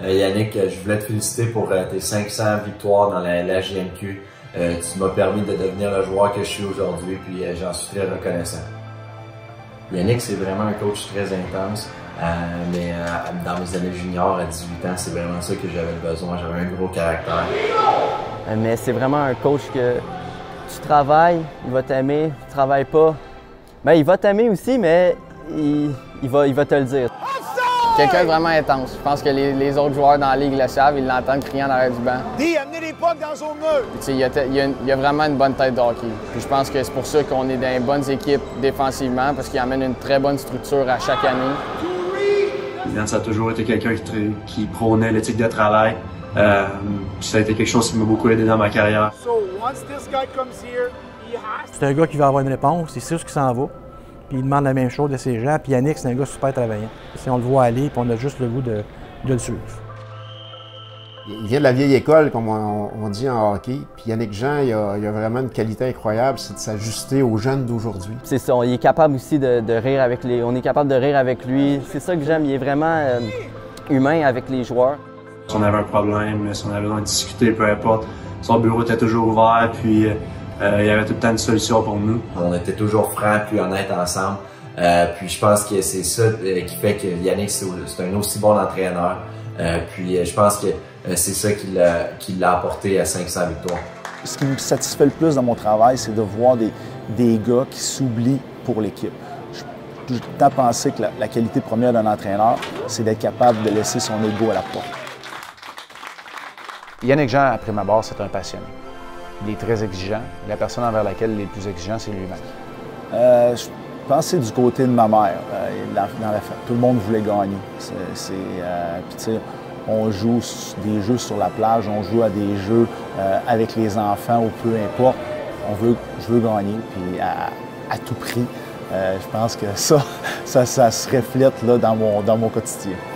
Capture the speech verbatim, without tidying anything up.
Euh, Yannick, je voulais te féliciter pour euh, tes cinq cents victoires dans la, la J M Q. Euh, tu m'as permis de devenir le joueur que je suis aujourd'hui, puis euh, j'en suis très reconnaissant. Yannick, c'est vraiment un coach très intense, euh, mais euh, dans mes années juniors, à dix-huit ans, c'est vraiment ça que j'avais besoin. J'avais un gros caractère. Mais c'est vraiment un coach que tu travailles, il va t'aimer, tu travailles pas. Ben, il va t'aimer aussi, mais il, il, va, il va te le dire. Quelqu'un de vraiment intense. Je pense que les, les autres joueurs dans la ligue le savent, ils l'entendent crier en arrière du banc. Dis, amenez les pucks dans son neutre! Il y, a, il, y a, il y a vraiment une bonne tête de hockey. Puis je pense que c'est pour ça qu'on est dans les bonnes équipes défensivement, parce qu'il amène une très bonne structure à chaque année. Yann, ça a toujours été quelqu'un qui, qui prônait l'éthique de travail. Euh, ça a été quelque chose qui m'a beaucoup aidé dans ma carrière. C'est un gars qui va avoir une réponse, il sait ce qui s'en va. Puis il demande la même chose de ses gens. Puis Yannick, c'est un gars super travaillant. Si on le voit aller, puis on a juste le goût de, de le suivre. Il vient de la vieille école, comme on, on dit en hockey. Puis Yannick Jean, il a, il a vraiment une qualité incroyable, c'est de s'ajuster aux jeunes d'aujourd'hui. C'est ça, il est capable aussi de, de rire avec les... On est capable de rire avec lui. C'est ça que j'aime, il est vraiment euh, humain avec les joueurs. Si on avait un problème, si on avait besoin de discuter, peu importe, son bureau était toujours ouvert, puis euh, il y avait tout le temps une solution pour nous. On était toujours francs puis honnêtes ensemble. Euh, puis je pense que c'est ça euh, qui fait que Yannick, c'est un aussi bon entraîneur. Euh, puis euh, je pense que euh, c'est ça qui l'a qui l'a apporté à cinq cents victoires. Ce qui me satisfait le plus dans mon travail, c'est de voir des, des gars qui s'oublient pour l'équipe. J'ai tout le temps pensé que la, la qualité première d'un entraîneur, c'est d'être capable de laisser son ego à la porte. Yannick Jean, après ma barre, c'est un passionné. Il est très exigeant. La personne envers laquelle il est le plus exigeant, c'est lui-même. Euh, je pense que c'est du côté de ma mère. Euh, dans, dans la, tout le monde voulait gagner. C'est, c'est, euh, puis, tu sais, on joue des jeux sur la plage, on joue à des jeux euh, avec les enfants ou peu importe. On veut, je veux gagner, puis à, à tout prix. Euh, je pense que ça, ça, ça se reflète là, dans mon, dans mon quotidien.